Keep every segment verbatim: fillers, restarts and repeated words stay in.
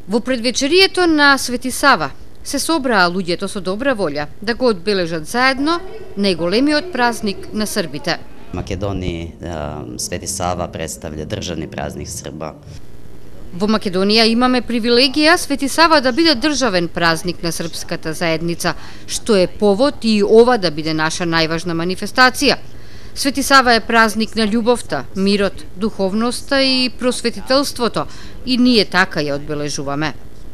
Во предвечерието на Свети Сава се собраа луѓето со добра волја да го одбележат заедно најголемиот празник на србите. Македонiji Sveti Sava predstavlja državni praznik Srba. Во Македонија имаме привилегија Свети Сава да биде државен празник на српската заедница, што е повод и ова да биде наша најважна манифестација. Свети Сава е празник на љубовта, мирот, духовноста и просветителството, и ние така ја одбележуваме.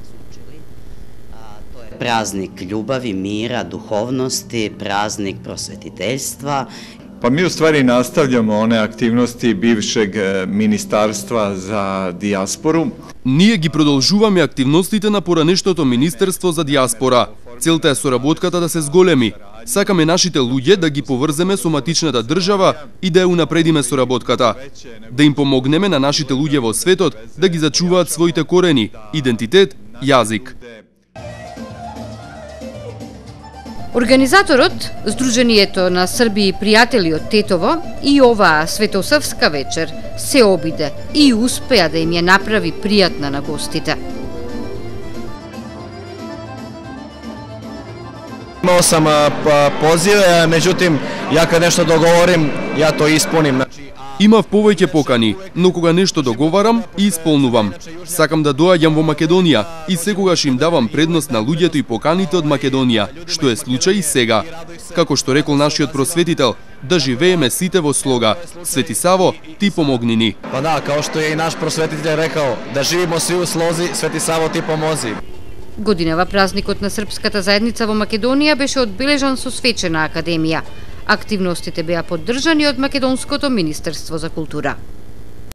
Praznik ljubavi, mira, duhovnosti, praznik prosvetiteljstva. Pa mi u stvari nastavljamo one aktivnosti bivšeg ministarstva za dijasporu. Ние ги продолжуваме активностите на поранешното Министерство за дијаспора. Целта е соработката да се зголеми. Сакаме нашите луѓе да ги поврземе со матичната држава и да ја унапредиме соработката. Да им помогнеме на нашите луѓе во светот да ги зачуваат своите корени, идентитет, јазик. Организаторот, Сдруженијето на Срби и пријатели од Тетово, и оваа светосавска вечер се обиде и успеа да им ја направи пријатна на гостите. Имao sam pozive, međutim, ja kad nešto dogovorim, ja to ispunim. Имав повеќе покани, но кога нешто договарам и исполнувам. Сакам да доаѓам во Македонија и секогаш им давам предност на луѓето и поканите од Македонија, што е случај и сега. Како што рекол нашиот просветител, да живееме сите во слога. Свети Саво, ти помогни ни. Pa da, kao što je i naš prosvetitelj rekao, da živimo svi u slozi, Sveti Savo ti pomozi. Годинава празникот на српската заедница во Македонија беше одбележан со свечена академија. Активностите беа поддржани од Македонското Министерство за култура.